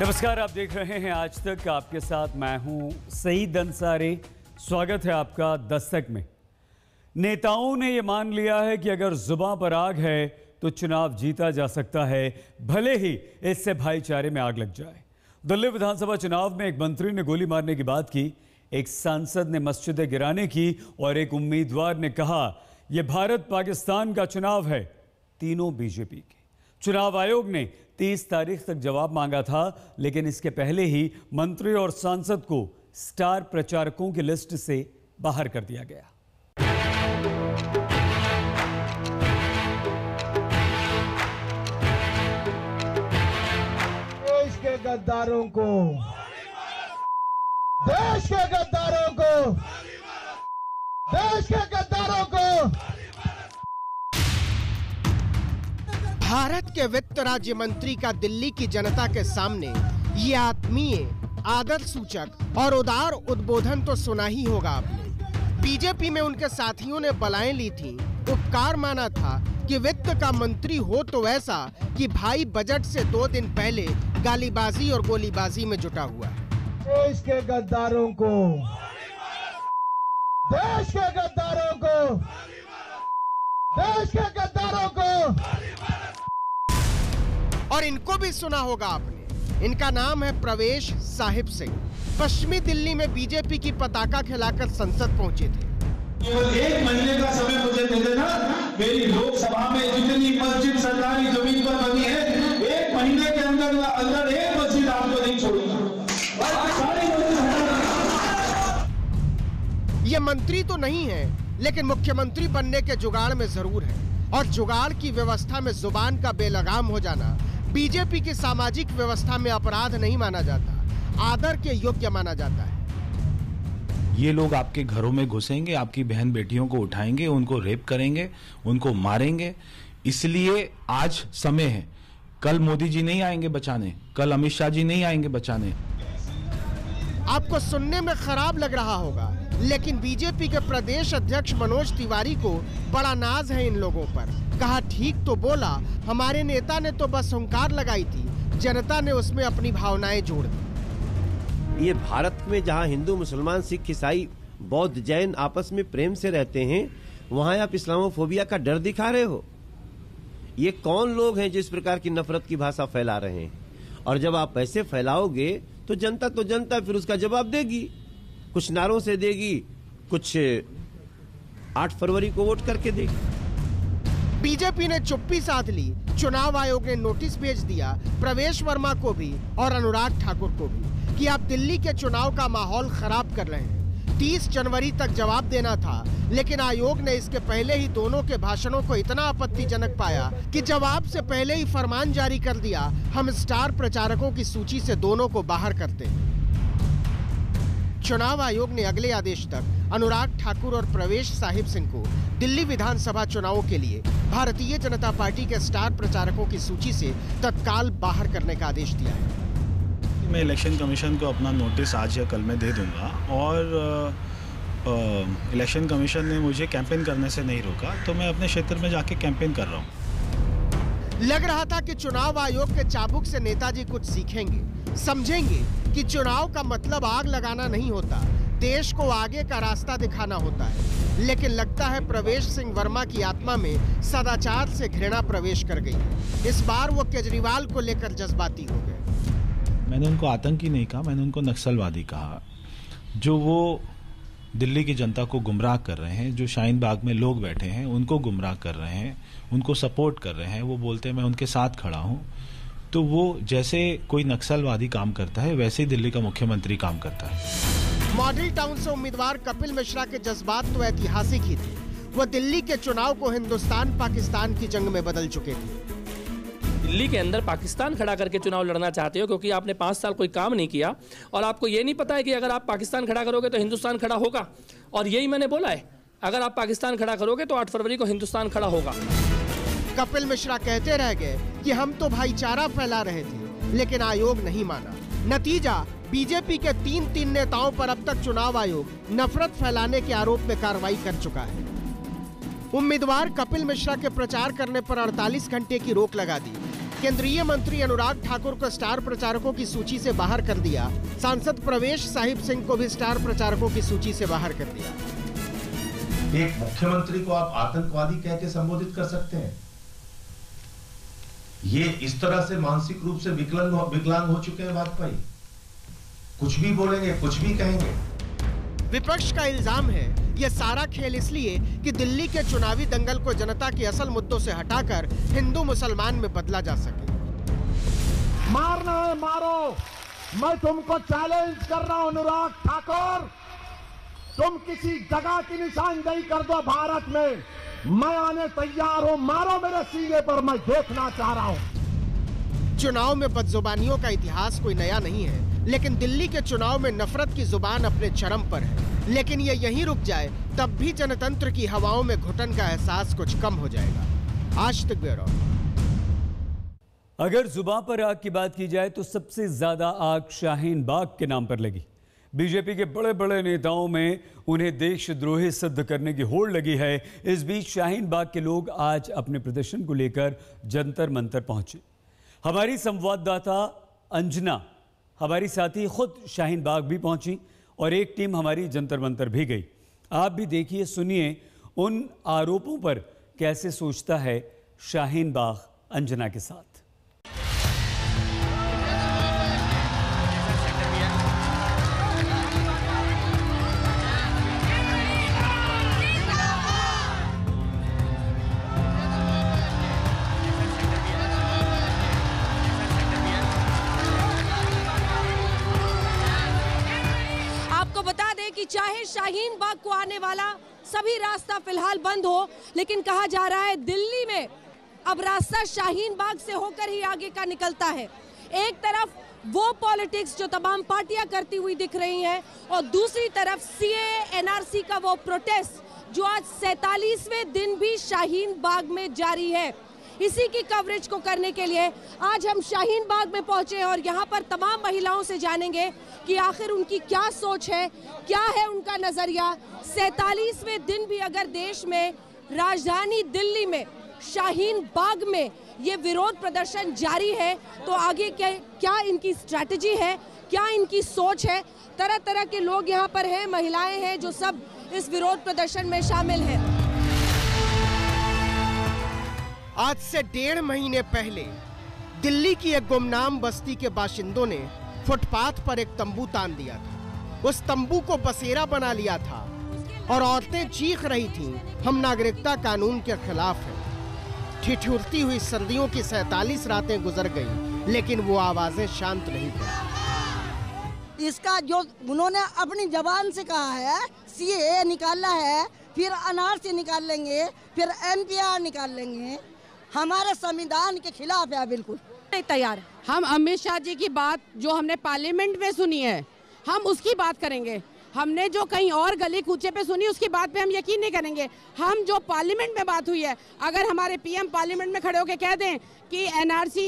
नमस्कार, आप देख रहे हैं आज तक। आपके साथ मैं हूं सईद अंसारी। स्वागत है आपका दस्तक में। नेताओं ने यह मान लिया है कि अगर जुबान पर आग है तो चुनाव जीता जा सकता है, भले ही इससे भाईचारे में आग लग जाए। दिल्ली विधानसभा चुनाव में एक मंत्री ने गोली मारने की बात की, एक सांसद ने मस्जिदें गिराने की और एक उम्मीदवार ने कहा यह भारत पाकिस्तान का चुनाव है। तीनों बीजेपी के। चुनाव आयोग ने 30 तारीख तक जवाब मांगा था, लेकिन इसके पहले ही मंत्री और सांसद को स्टार प्रचारकों की लिस्ट से बाहर कर दिया गया। देश के गद्दारों को, देश के गद्दारों को, देश के गद्दारों को। भारत के वित्त राज्य मंत्री का दिल्ली की जनता के सामने ये आत्मीय, आदर सूचक और उदार उद्बोधन तो सुना ही होगा आपने। बीजेपी में उनके साथियों ने बलाएं ली थी, उपकार माना था कि वित्त का मंत्री हो तो ऐसा कि भाई बजट से 2 दिन पहले गालीबाजी और गोलीबाजी में जुटा हुआ है। देश के गद्दारों को, देश के गद्दारों को, देश के गद्दारों को। और इनको भी सुना होगा आपने। इनका नाम है प्रवेश साहिब सिंह। पश्चिमी दिल्ली में बीजेपी की पताका खिलाकर संसद पहुंचे थे। केवल 1 महीने का समय मुझे दे देना, मेरी लोकसभा में जितनी मस्जिद सरकारी जमीन पर बनी है, 1 महीने के अंदर अंदर 1 मस्जिद आपको नहीं छोड़ूंगा। ये मंत्री तो नहीं है, लेकिन मुख्यमंत्री बनने के जुगाड़ में जरूर है। और जुगाड़ की व्यवस्था में जुबान का बेलगाम हो जाना बीजेपी की सामाजिक व्यवस्था में अपराध नहीं माना जाता, आदर के योग्य माना जाता है। ये लोग आपके घरों में घुसेंगे, आपकी बहन बेटियों को उठाएंगे, उनको रेप करेंगे, उनको मारेंगे। इसलिए आज समय है। कल मोदी जी नहीं आएंगे बचाने, कल अमित शाह जी नहीं आएंगे बचाने। आपको सुनने में खराब लग रहा होगा, लेकिन बीजेपी के प्रदेश अध्यक्ष मनोज तिवारी को बड़ा नाज है इन लोगों पर। कहा ठीक तो बोला, हमारे नेता ने तो बस हुंकार लगाई थी, जनता ने उसमें अपनी भावनाएं जोड़ दी। ये भारत में जहां हिंदू, मुसलमान, सिख, ईसाई, बौद्ध, जैन आपस में प्रेम से रहते हैं, वहां आप इस्लामोफोबिया का डर दिखा रहे हो। ये कौन लोग हैं जिस प्रकार की नफरत की भाषा फैला रहे हैं? और जब आप ऐसे फैलाओगे तो जनता फिर उसका जवाब देगी। कुछ नारों से देगी, कुछ 8 फरवरी को वोट करके देगी। बीजेपी ने चुप्पी साध ली। चुनाव आयोग ने नोटिस भेज दिया प्रवेश वर्मा को भी और अनुराग ठाकुर को भी कि आप दिल्ली के चुनाव का माहौल खराब कर रहे हैं। 30 जनवरी तक जवाब देना था, लेकिन आयोग ने इसके पहले ही दोनों के भाषणों को इतना आपत्तिजनक पाया कि जवाब से पहले ही फरमान जारी कर दिया, हम स्टार प्रचारकों की सूची से दोनों को बाहर करते हैं। चुनाव आयोग ने अगले आदेश तक अनुराग ठाकुर और प्रवेश साहिब सिंह को दिल्ली विधानसभा चुनावों के लिए भारतीय जनता पार्टी के स्टार प्रचारकों की सूची से तत्काल बाहर करने का आदेश दिया है। मैं इलेक्शन कमीशन को अपना नोटिस आज या कल में दे दूंगा और इलेक्शन कमीशन ने मुझे कैंपेन करने से नहीं रोका, तो मैं अपने क्षेत्र में जाके कैंपेन कर रहा हूँ। लग रहा था कि चुनाव आयोग के चाबुक से नेताजी कुछ सीखेंगे, समझेंगे कि चुनाव का मतलब आग लगाना नहीं होता, देश को आगे का रास्ता दिखाना होता है। लेकिन लगता है प्रवेश सिंह वर्मा की आत्मा में सदाचार से घृणा प्रवेश कर गई। इस बार वो केजरीवाल को लेकर जज्बाती हो गए। मैंने उनको आतंकी नहीं कहा, मैंने उनको नक्सलवादी कहा। जो वो दिल्ली की जनता को गुमराह कर रहे हैं, जो शाहीन बाग में लोग बैठे हैं उनको गुमराह कर रहे हैं, उनको सपोर्ट कर रहे हैं, वो बोलते हैं मैं उनके साथ खड़ा हूं। तो वो जैसे कोई नक्सलवादी काम करता है, वैसे ही दिल्ली का मुख्यमंत्री काम करता है। मॉडल टाउन से उम्मीदवार कपिल मिश्रा के जज्बात तो ऐतिहासिक ही थे। वो दिल्ली के चुनाव को हिंदुस्तान पाकिस्तान की जंग में बदल चुके थे। दिल्ली के अंदर पाकिस्तान खड़ा करके चुनाव लड़ना चाहते हो, क्योंकि आपने 5 साल कोई काम नहीं किया और आपको ये नहीं पता है कि अगर आप पाकिस्तान खड़ा करोगे तो हिंदुस्तान खड़ा होगा। और यही मैंने बोला है, अगर आप पाकिस्तान खड़ा करोगे तो 8 फरवरी को हिंदुस्तान खड़ा होगा। कपिल मिश्रा कहते रह गए कि हम तो भाईचारा फैला रहे थे, लेकिन आयोग नहीं माना। नतीजा, बीजेपी के 3 नेताओं पर अब तक चुनाव आयोग नफरत फैलाने के आरोप में कार्रवाई कर चुका है। उम्मीदवार कपिल मिश्रा के प्रचार करने पर 48 घंटे की रोक लगा दी। केंद्रीय मंत्री अनुराग ठाकुर को स्टार प्रचारकों की सूची से बाहर कर दिया। सांसद प्रवेश साहिब सिंह को भी स्टार प्रचारकों की सूची से बाहर कर दिया। एक मुख्यमंत्री को आप आतंकवादी कह के संबोधित कर सकते हैं? ये इस तरह से मानसिक रूप से विकलांग हो चुके हैं वाजपेयी। कुछ भी बोलेंगे, कुछ भी कहेंगे। विपक्ष का इल्जाम है ये सारा खेल इसलिए कि दिल्ली के चुनावी दंगल को जनता के असल मुद्दों से हटाकर हिंदू मुसलमान में बदला जा सके। मारना है मारो, मैं तुमको चैलेंज कर रहा हूं अनुराग ठाकुर, तुम किसी जगह की निशानदेही कर दो भारत में, मैं आने तैयार हूं, मारो मेरे सीने पर, मैं देखना चाह रहा हूं। चुनाव में बदजुबानियों का इतिहास कोई नया नहीं है, लेकिन दिल्ली के चुनाव में नफरत की जुबान अपने चरम पर है। लेकिन ये यहीं रुक जाए तब भी जनतंत्र की हवाओं में घुटन का एहसास कुछ कम हो जाएगा। आज तक ब्यूरो। अगर जुबान पर आग की बात की जाए तो सबसे ज्यादा आग शाहीन बाग के नाम पर लगी। बीजेपी के बड़े बड़े नेताओं में उन्हें देशद्रोही सिद्ध करने की होड़ लगी है। इस बीच शाहीन बाग के लोग आज अपने प्रदर्शन को लेकर जंतर मंतर पहुंचे। हमारी संवाददाता अंजना हमारी साथी खुद शाहीन बाग भी पहुंची और एक टीम हमारी जंतर मंतर भी गई। आप भी देखिए, सुनिए उन आरोपों पर कैसे सोचता है शाहीन बाग अंजना के साथ। चाहे शाहीन बाग को आने वाला सभी रास्ता फिलहाल बंद हो, लेकिन कहा जा रहा है दिल्ली में अब रास्ता शाहीन बाग से होकर ही आगे का निकलता है। एक तरफ वो पॉलिटिक्स जो तमाम पार्टियां करती हुई दिख रही हैं और दूसरी तरफ सीएए एनआरसी का वो प्रोटेस्ट जो आज 47वें दिन भी शाहीन बाग में जारी है। इसी की कवरेज को करने के लिए आज हम शाहीन बाग में पहुंचे और यहाँ पर तमाम महिलाओं से जानेंगे कि आखिर उनकी क्या सोच है, क्या है उनका नजरिया। 47वें दिन भी अगर देश में राजधानी दिल्ली में शाहीन बाग में ये विरोध प्रदर्शन जारी है तो आगे क्या इनकी स्ट्रैटेजी है, क्या इनकी सोच है। तरह तरह के लोग यहाँ पर हैं, महिलाएं हैं जो सब इस विरोध प्रदर्शन में शामिल हैं। आज से 1.5 महीने पहले दिल्ली की एक गुमनाम बस्ती के बाशिंदों ने फुटपाथ पर एक तंबू तान दिया था। उस तंबू को बसेरा बना लिया था और औरतें चीख रही थीं, हम नागरिकता कानून के खिलाफ हैं। ठिठुरती हुई सर्दियों की 47 रातें गुजर गईं, लेकिन वो आवाजें शांत नहीं पड़ी। इसका जो उन्होंने अपनी जबान से कहा है, सीएए निकालना है, फिर एनआरसी निकाल लेंगे, फिर एनपीआर निकाल लेंगे, हमारे संविधान के खिलाफ है। बिल्कुल नहीं तैयार। हम अमित शाह जी की बात जो हमने पार्लियामेंट में सुनी है, हम उसकी बात करेंगे। हमने जो कहीं और गली कूचे पे सुनी उसकी बात पे हम यकीन नहीं करेंगे। हम जो पार्लियामेंट में बात हुई है, अगर हमारे पीएम पार्लियामेंट में खड़े होकर कह दें कि एनआरसी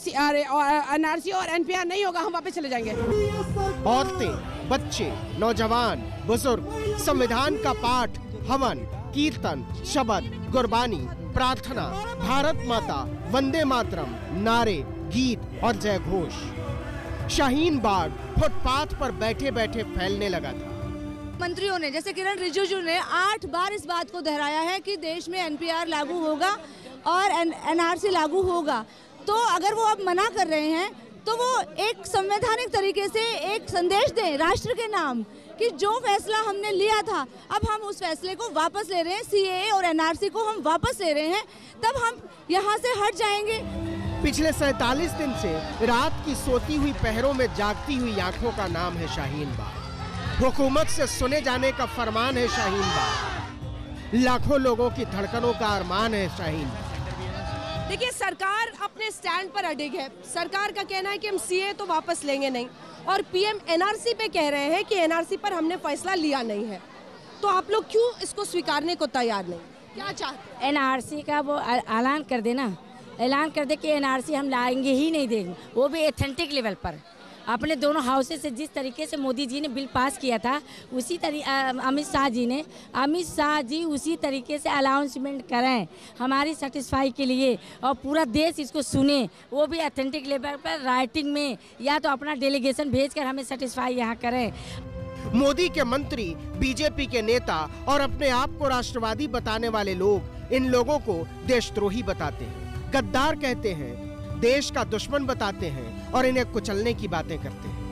और एनपीआर नहीं होगा, हम वापस चले जाएंगे। औरतें, बच्चे, नौजवान, बुजुर्ग संविधान का पाठ, हवन, कीर्तन, शबद, गुरबानी, प्रार्थना, भारत माता, वंदे मातरम, नारे, गीत और जय घोष शाहीन बाग फुटपाथ पर बैठे बैठे फैलने लगा था। मंत्रियों ने जैसे किरण रिजिजू ने 8 बार इस बात को दोहराया है कि देश में एनपीआर लागू होगा और एनआरसी लागू होगा। तो अगर वो अब मना कर रहे हैं तो वो एक संवैधानिक तरीके से एक संदेश दें राष्ट्र के नाम कि जो फैसला हमने लिया था अब हम उस फैसले को वापस ले रहे हैं, सीएए और एनआरसी को हम वापस ले रहे हैं, तब हम यहाँ से हट जाएंगे। पिछले 47 दिन से रात की सोती हुई पहरों में जागती हुई आंखों का नाम है शाहीन बाग। हुकूमत से सुने जाने का फरमान है शाहीन बाग। लाखों लोगों की धड़कनों का अरमान है शाहीन बाग। देखिए, सरकार अपने स्टैंड पर अडिग है। सरकार का कहना है कि हम सीए तो वापस लेंगे नहीं, और पीएम एनआरसी पे कह रहे हैं कि एनआरसी पर हमने फैसला लिया नहीं है। तो आप लोग क्यों इसको स्वीकारने को तैयार नहीं? क्या चाहते? एनआरसी का वो ऐलान कर देना, ऐलान कर दे कि एनआरसी हम लाएंगे ही नहीं देंगे, वो भी एथेंटिक लेवल पर। अपने दोनों हाउसेज से जिस तरीके से मोदी जी ने बिल पास किया था उसी अमित शाह जी उसी तरीके से अनाउंसमेंट करें हमारी सेटिस्फाई के लिए, और पूरा देश इसको सुने, वो भी ऑथेंटिक लेवल पर राइटिंग में, या तो अपना डेलीगेशन भेजकर हमें सेटिस्फाई यहाँ करें। मोदी के मंत्री, बीजेपी के नेता और अपने आप को राष्ट्रवादी बताने वाले लोग इन लोगों को देशद्रोही बताते हैं, गद्दार कहते हैं, देश का दुश्मन बताते हैं और इन्हें कुचलने की बातें करते हैं।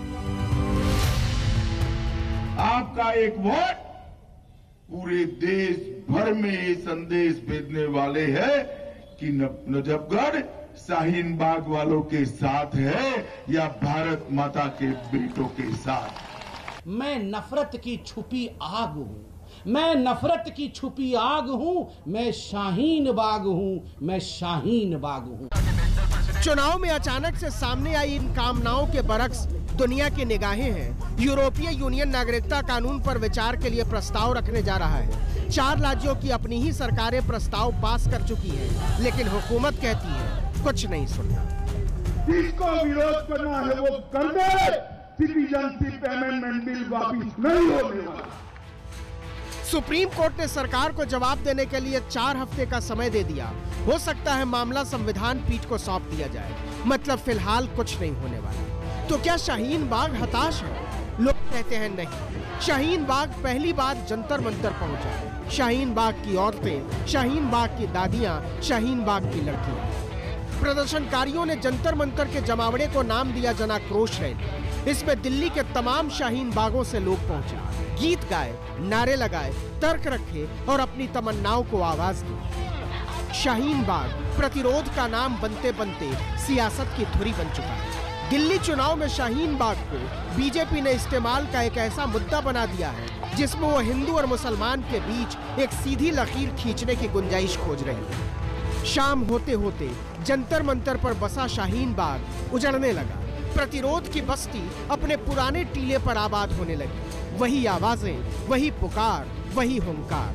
आपका एक वोट पूरे देश भर में ये संदेश भेजने वाले हैं कि नजफगढ़ शाहीन बाग वालों के साथ है या भारत माता के बेटों के साथ। मैं नफरत की छुपी आग हूँ, मैं नफरत की छुपी आग हूँ, मैं शाहीन बाग हूँ, मैं शाहीन बाग हूँ। चुनाव में अचानक से सामने आई इन कामनाओं के बरक्स दुनिया की निगाहें हैं। यूरोपीय यूनियन नागरिकता कानून पर विचार के लिए प्रस्ताव रखने जा रहा है। 4 राज्यों की अपनी ही सरकारें प्रस्ताव पास कर चुकी हैं, लेकिन हुकूमत कहती है कुछ नहीं सुनना। जिसको विरोध करना है वो कर दे, सिटीजनशिप अमेंडमेंट बिल वापिस नहीं होने वाला। सुप्रीम कोर्ट ने सरकार को जवाब देने के लिए 4 हफ्ते का समय दे दिया। हो सकता है मामला संविधान पीठ को सौंप दिया जाए, मतलब फिलहाल कुछ नहीं होने वाला। तो क्या शाहीन बाग हताश है? लोग कहते हैं नहीं। शाहीन बाग पहली बार जंतर मंतर पहुंचा। शाहीन बाग की औरतें, शाहीन बाग की दादियां, शाहीन बाग की लड़कियां। प्रदर्शनकारियों ने जंतर मंतर के जमावड़े को नाम दिया जन आक्रोश रैली। इसमें दिल्ली के तमाम शाहीन बागों से लोग पहुंचे, गीत गाए, नारे लगाए, तर्क रखे और अपनी तमन्नाओं को आवाज दी। शाहीन बाग प्रतिरोध का नाम बनते बनते सियासत की धुरी बन चुका है। दिल्ली चुनाव में शाहीन बाग को बीजेपी ने इस्तेमाल का एक ऐसा मुद्दा बना दिया है जिसमें वो हिंदू और मुसलमान के बीच एक सीधी लकीर खींचने की गुंजाइश खोज रही है। शाम होते होते जंतर मंतर पर बसा शाहीन बाग उजड़ने लगा। प्रतिरोध की बस्ती अपने पुराने टीले पर आबाद होने लगी। वही आवाजें, वही पुकार, वही हुंकार।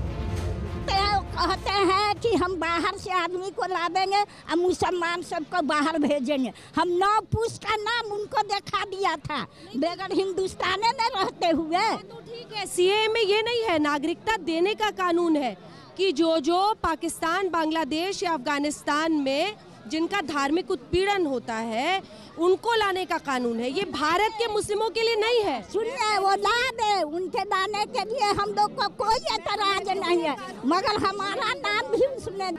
कहते हैं कि हम बाहर से आदमी को ला देंगे और मुसलमान सबको बाहर भेजेंगे। हम 9 पुष्ट का नाम उनको दिखा दिया था बगैर हिंदुस्तान में रहते हुए। तो ठीक है, सीएए में ये नहीं है, नागरिकता देने का कानून है कि जो पाकिस्तान, बांग्लादेश या अफगानिस्तान में जिनका धार्मिक उत्पीड़न होता है उनको लाने का कानून है। ये भारत के मुस्लिमों के लिए नहीं है। सुनिए, वो ला दे, उनके लाने के लिए हम लोग को कोई एतराज नहीं है, मगर हमारा नाम भी उसमें।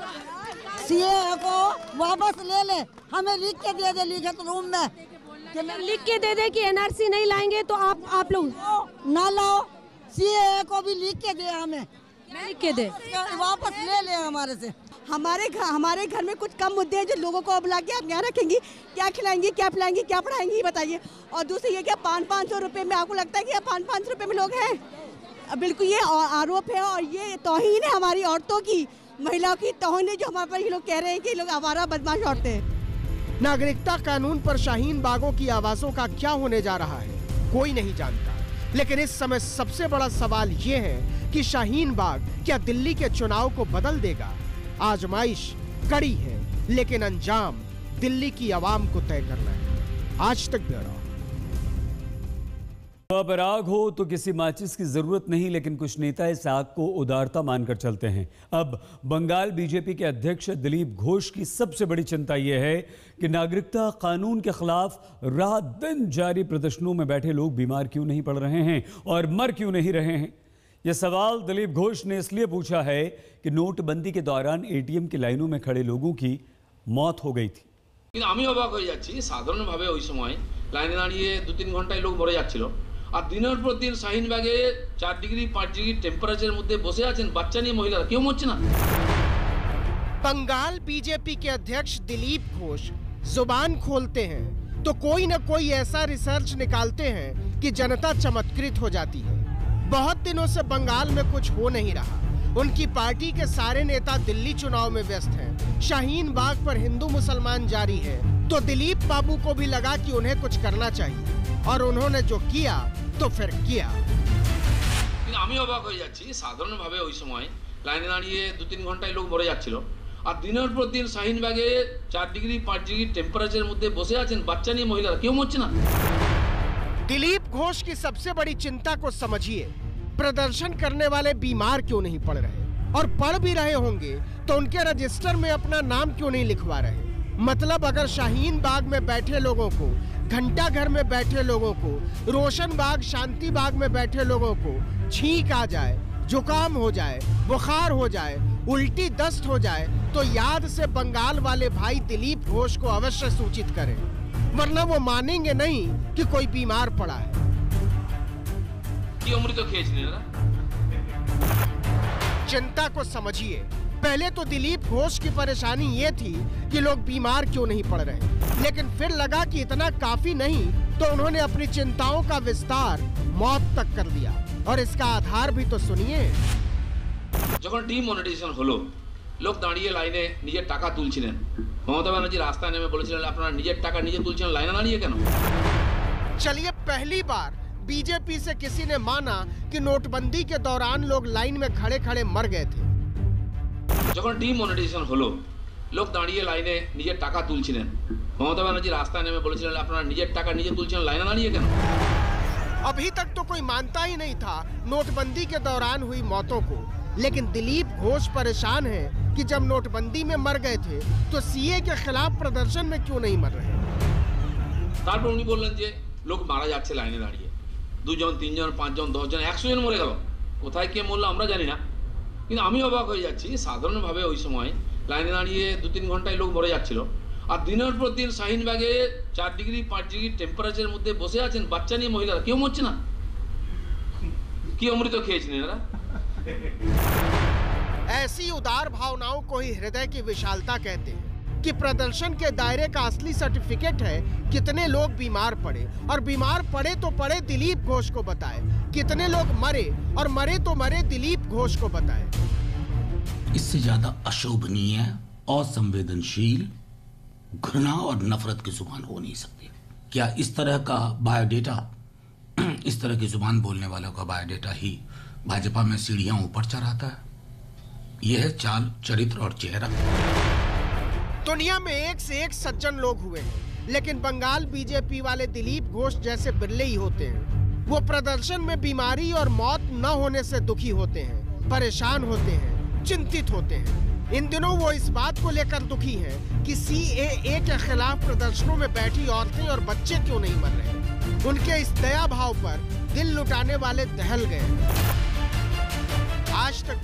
सीएए को वापस ले ले, हमें लिख के दे दे लिखित रूप में, लिख के दे दे कि एनआरसी नहीं लाएंगे तो आप लोग ना लाओ। सीएए को भी लिख के दे, हमें लिख के दे, वापस ले ले हमारे से। हमारे घर में कुछ कम मुद्दे हैं जो लोगों को अब लाके आप यहाँ रखेंगी। क्या खिलाएंगी, क्या पिलाएंगी, क्या पढ़ाएंगी, ये बताइए। और दूसरी ये क्या 500-500 रुपये में आपको लगता है कि 500 रुपये में लोग हैं? बिल्कुल ये आरोप है और ये तौहीन है हमारी औरतों की, महिलाओं की तौहीन है जो हमारे पर ये लोग कह रहे हैं कि लोग आवारा बदमाश औरतें हैं। नागरिकता कानून पर शाहीन बागों की आवाजों का क्या होने जा रहा है कोई नहीं जानता, लेकिन इस समय सबसे बड़ा सवाल ये है कि शाहीन बाग क्या दिल्ली के चुनाव को बदल देगा? आजमाइश कड़ी है, लेकिन अंजाम दिल्ली की आवाम को तय करना है। आज तक ब्यूरो। अब आग हो तो किसी माचिस की जरूरत नहीं, लेकिन कुछ नेता इस आग को उदारता मानकर चलते हैं। अब बंगाल बीजेपी के अध्यक्ष दिलीप घोष की सबसे बड़ी चिंता यह है कि नागरिकता कानून के खिलाफ रात दिन जारी प्रदर्शनों में बैठे लोग बीमार क्यों नहीं पड़ रहे हैं और मर क्यों नहीं रहे हैं। यह सवाल दिलीप घोष ने इसलिए पूछा है कि नोटबंदी के दौरान एटीएम की लाइनों में खड़े लोगों की मौत हो गई थी। আমি অবাক হয়ে যাচ্ছি, সাধারণভাবে ওই সময় লাইনে দাঁড়িয়ে 2-3 ঘন্টায় লোক মরে যাচ্ছিল, আর দিনের পর দিন শাহিনবাগে 4 ডিগ্রি 5 ডিগ্রি টেম্পারেচারের মধ্যে বসে আছেন বাচ্চা নিয়ে মহিলারা, কেউ মরছে না। बंगाल बीजेपी के अध्यक्ष दिलीप घोष जुबान खोलते हैं तो कोई न कोई ऐसा रिसर्च निकालते हैं कि जनता चमत्कृत हो जाती है। बहुत दिनों से बंगाल में कुछ हो नहीं रहा। उनकी पार्टी के सारे नेता दिल्ली चुनाव में व्यस्त हैं। शाहीन बाग पर हिंदू मुसलमान जारी है, तो दिलीप बाबू को भी लगा कि उन्हें कुछ करना चाहिए और उन्होंने जो किया तो फिर किया। আমি অবাক হয়ে যাচ্ছি, সাধারণভাবে ওই সময় লাইনে দাঁড়িয়ে 2-3 ঘন্টায় লোক মরে যাচ্ছিল, আর দিনের পর দিন শাহিনবাগে 4 ডিগ্রি 5 ডিগ্রি টেম্পারেচারের মধ্যে বসে আছেন বাচ্চা নিয়ে মহিলারা, কেউ মরছে না। दिलीप घोष की सबसे बड़ी चिंता को समझिए। प्रदर्शन करने वाले बीमार क्यों नहीं पड़ रहे, और पढ़ भी रहे होंगे तो उनके रजिस्टर में अपना नाम क्यों नहीं लिखवा रहे? मतलब अगर शाहीन बाग में बैठे लोगों को, घंटा घर में बैठे लोगों को, रोशन बाग शांति बाग में बैठे लोगों को छींक आ जाए, जुकाम हो जाए, बुखार हो जाए, उल्टी दस्त हो जाए, तो याद से बंगाल वाले भाई दिलीप घोष को अवश्य सूचित करें, वरना वो मानेंगे नहीं कि कोई बीमार पड़ा है। चिंता को समझिए। पहले तो दिलीप घोष की परेशानी ये थी कि लोग बीमार क्यों नहीं पड़ रहे, लेकिन फिर लगा कि इतना काफी नहीं, तो उन्होंने अपनी चिंताओं का विस्तार मौत तक कर दिया। और इसका आधार भी तो सुनिए। যখন ডিমনিটাইজেশন হলো, লোক দাঁড়িয়ে লাইনে নিজের টাকা তুলছিলেন, মমতা ব্যানার্জি রাস্তায় নেমে বলেছিলেন আপনারা নিজের টাকা নিজে তুলছেন, লাইনে দাঁড়িয়ে কেন? चलिए, पहली बार बीजेपी से किसी ने माना कि नोटबंदी के दौरान लोग लाइन में खड़े खड़े मर गए थे। যখন ডিমনিটাইজেশন হলো, লোক দাঁড়িয়ে লাইনে নিজের টাকা তুলছিলেন, মমতা ব্যানার্জি রাস্তায় নেমে বলেছিলেন আপনারা নিজের টাকা নিজে তুলছেন, লাইনে দাঁড়িয়ে কেন? अभी तक तो कोई मानता ही नहीं था नोटबंदी के दौरान हुई मौतों को, लेकिन दिलीप घोष परेशान है कि जब नोटबंदी में मर गए थे तो सीए के खिलाफ प्रदर्शन में क्यों नहीं मर रहे। তারপর উনি বললেন যে লোক মারা যাচ্ছে লাইনে দাঁড়িয়ে, 2 জন 3 জন 5 জন 10 জন 100 জন মরে গেল, কোথায় কে মরলো আমরা জানি না, কিন্তু আমি অবাক হয়ে যাচ্ছি সাধারণভাবে ওই সময় লাইনে দাঁড়িয়ে 2-3 ঘন্টায় লোক মরে যাচ্ছিল, আর দিনের পর দিন শাহিনবাগে 4 ডিগ্রি 5 ডিগ্রি টেম্পারেচারের মধ্যে বসে আছেন বাচ্চা নিয়ে মহিলারা, কেউ মরছে না। কি অমৃত খেয়েছেন এরা? ऐसी उदार भावनाओं को ही हृदय की विशालता कहते हैं कि प्रदर्शन के दायरे का असली सर्टिफिकेट है कितने लोग बीमार पड़े, और बीमार पड़े तो पड़े दिलीप घोष को बताए, कितने लोग मरे और मरे तो मरे दिलीप घोष को बताए। इससे ज्यादा अशोभनीय, असंवेदनशील, घृणा और नफरत की जुबान हो नहीं सकती। क्या इस तरह का बायोडेटा, इस तरह की जुबान बोलने वालों का बायोडेटा ही भाजपा में सीढ़ियां ऊपर चढ़ाता है? यह है चाल, चरित्र और चेहरा। दुनिया में एक से एक सज्जन लोग हुए हैं, लेकिन बंगाल बीजेपी वाले दिलीप घोष जैसे बिरले ही होते हैं। वो प्रदर्शन में बीमारी और मौत न होने से दुखी होते हैं, परेशान होते हैं, चिंतित होते हैं। इन दिनों वो इस बात को लेकर दुखी हैं कि सीएए के खिलाफ प्रदर्शनों में बैठी औरतें और बच्चे क्यों नहीं मर रहे। उनके इस दया भाव पर दिल लुटाने वाले दहल गए। आज तक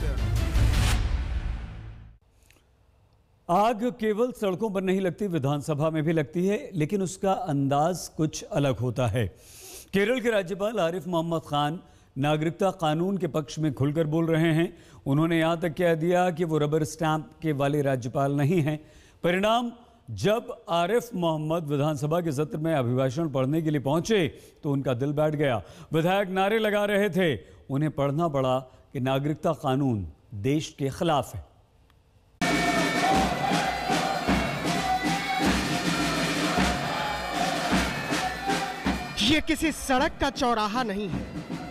आग केवल सड़कों पर नहीं लगती, विधानसभा में भी लगती है, लेकिन उसका अंदाज कुछ अलग होता है। केरल के राज्यपाल आरिफ मोहम्मद खान नागरिकता कानून के पक्ष में खुलकर बोल रहे हैं। उन्होंने यहां तक कह दिया कि वो रबर स्टैंप के वाले राज्यपाल नहीं हैं। परिणाम, जब आरिफ मोहम्मद विधानसभा के सत्र में अभिभाषण पढ़ने के लिए पहुंचे तो उनका दिल बैठ गया। विधायक नारे लगा रहे थे, उन्हें पढ़ना पड़ा कि नागरिकता कानून देश के खिलाफ है। ये किसी सड़क का चौराहा नहीं है,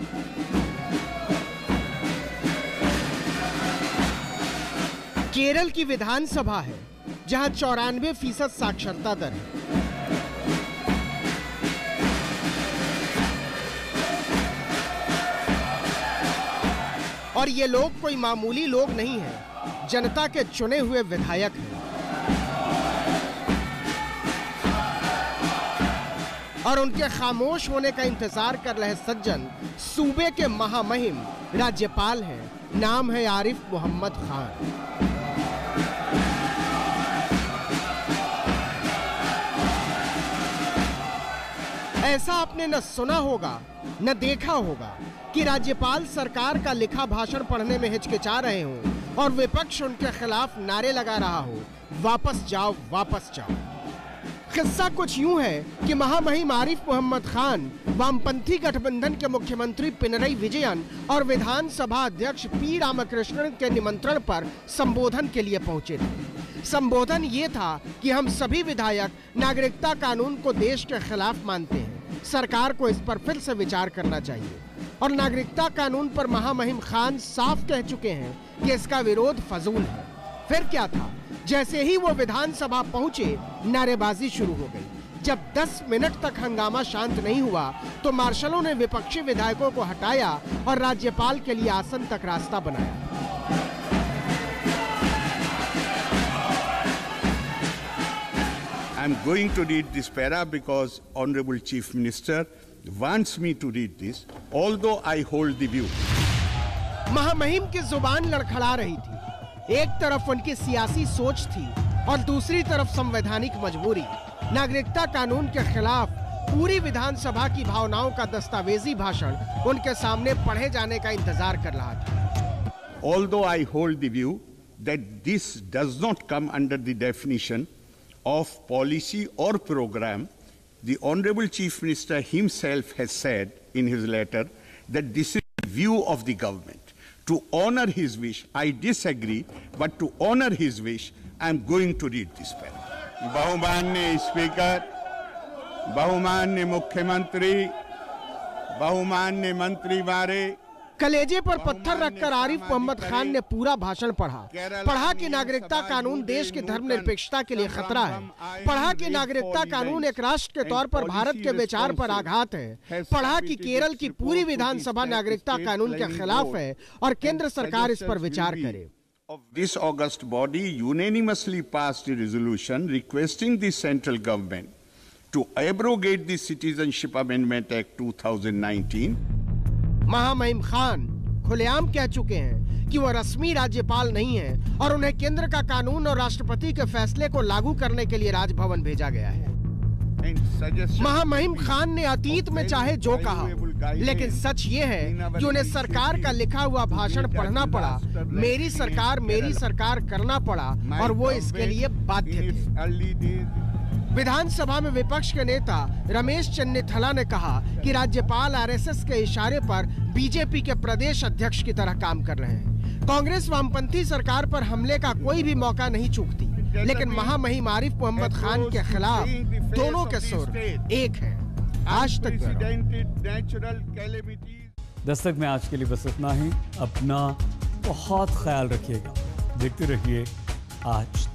केरल की विधानसभा है जहां 94% साक्षरता दर है। और ये लोग कोई मामूली लोग नहीं हैं, जनता के चुने हुए विधायक हैं। और उनके खामोश होने का इंतजार कर रहे सज्जन सूबे के महामहिम राज्यपाल हैं, नाम है आरिफ मोहम्मद खान। ऐसा आपने न सुना होगा न देखा होगा कि राज्यपाल सरकार का लिखा भाषण पढ़ने में हिचकिचा रहे हों और विपक्ष उनके खिलाफ नारे लगा रहा हो, वापस जाओ वापस जाओ। किस्सा कुछ यूं है कि महामहिम आरिफ मोहम्मद खान वामपंथी गठबंधन के मुख्यमंत्री पिनरई विजयन और विधानसभा अध्यक्ष पी रामकृष्णन के निमंत्रण पर संबोधन के लिए पहुंचे थे। संबोधन ये था कि हम सभी विधायक नागरिकता कानून को देश के खिलाफ मानते हैं, सरकार को इस पर फिर से विचार करना चाहिए। और नागरिकता कानून पर महामहिम खान साफ कह चुके हैं कि इसका विरोध फजूल है। फिर क्या था, जैसे ही वो विधानसभा पहुंचे, नारेबाजी शुरू हो गई। जब 10 मिनट तक हंगामा शांत नहीं हुआ तो मार्शलों ने विपक्षी विधायकों को हटाया और राज्यपाल के लिए आसन तक रास्ता बनाया। I am going to read this para because Honorable Chief Minister wants me to read this, although I hold the view. महामहिम की जुबान लड़खड़ा रही थी। एक तरफ उनकी सियासी सोच थी और दूसरी तरफ संवैधानिक मजबूरी। नागरिकता कानून के खिलाफ पूरी विधानसभा की भावनाओं का दस्तावेजी भाषण उनके सामने पढ़े जाने का इंतजार कर रहा था। Although I hold the view that this does not come under the definition of policy or program, the Honorable Chief Minister himself has said in his letter that this is the view of the government. To honor his wish, I disagree, but to honor his wish, I am going to read this para. बहुमान्य speaker, बहुमान्य मुख्यमंत्री, बहुमान्य मंत्री मारे। कलेजे पर पत्थर रखकर आरिफ मोहम्मद खान ने पूरा भाषण पढ़ा कि नागरिकता कानून देश की धर्मनिरपेक्षता के लिए खतरा है, पढ़ा कि नागरिकता कानून एक राष्ट्र के तौर पर भारत के विचार पर आघात है, पढ़ा कि केरल की पूरी विधानसभा नागरिकता कानून के खिलाफ है और केंद्र सरकार इस पर विचार करे। This August body unanimously passed a resolution requesting the central government to abrogate the Citizenship Amendment Act 2019. महामहिम खान खुलेआम कह चुके हैं कि वो रस्मी राज्यपाल नहीं है और उन्हें केंद्र का कानून और राष्ट्रपति के फैसले को लागू करने के लिए राजभवन भेजा गया है। महामहिम खान ने अतीत में चाहे जो कहा, लेकिन सच ये है कि उन्हें सरकार का लिखा हुआ भाषण पढ़ना पड़ा, मेरी सरकार करना पड़ा और वो इसके लिए बाध्य थे। विधानसभा में विपक्ष के नेता रमेश चन्नीथला ने कहा कि राज्यपाल आरएसएस के इशारे पर बीजेपी के प्रदेश अध्यक्ष की तरह काम कर रहे हैं। कांग्रेस वामपंथी सरकार पर हमले का कोई भी मौका नहीं चूकती, लेकिन महामहिम आरिफ मोहम्मद खान के खिलाफ दोनों के सुर एक है। आज तक दस्तक में आज के लिए बस इतना ही। अपना बहुत ख्याल रखिएगा। देखते रहिए आज